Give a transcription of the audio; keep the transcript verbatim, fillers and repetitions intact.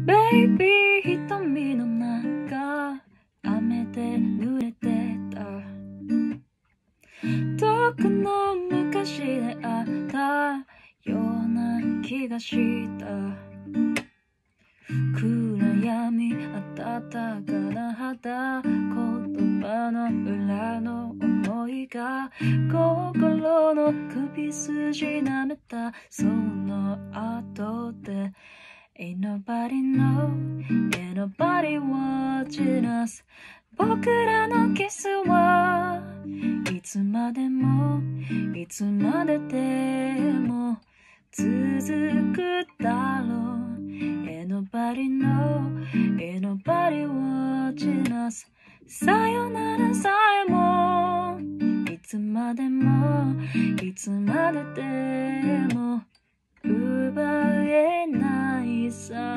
Baby 瞳の中雨で濡れてた遠くの昔であったような気がした暗闇暖かな肌言葉の裏の思いが心の首筋舐めたその後でAin't nobody know, ain't nobody watching us 僕らのキスはいつまでもいつまででも続くだろう Ain't nobody know, ain't nobody watching us さよならさえもいつまでもいつまででも奪えないさ